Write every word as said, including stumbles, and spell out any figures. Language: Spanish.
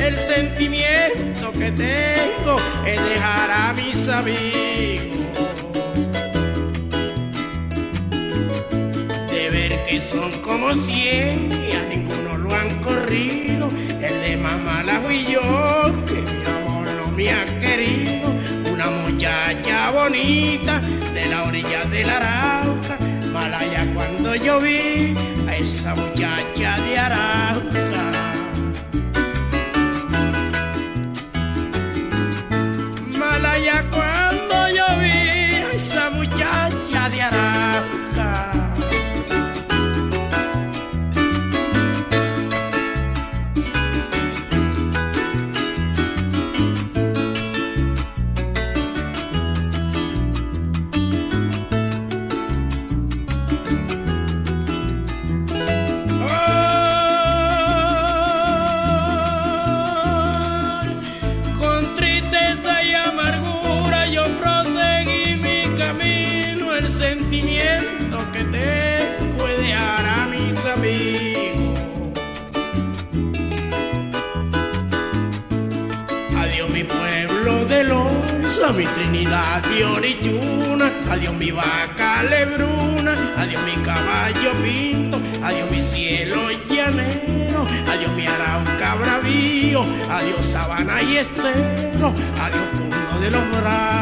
el sentimiento que tengo es dejar a mis amigos, de ver que son como cien y a ninguno lo han corrido. El de mamá la fui yo, que mi amor no me ha querido. Una muchacha bonita de la orilla del Arauca, malaya cuando yo vi a esa muchacha de Arauca. Malaya cuando yo vi a esa muchacha de Arauca. Que tengo es dejar a mis amigos. Adiós mi pueblo de Loza, mi Trinidad de Orichuna, adiós mi vaca lebruna, adiós mi caballo pinto, adiós mi cielo llanero, adiós mi Arauca bravío, adiós sabana y estero, adiós fondo de los brazos.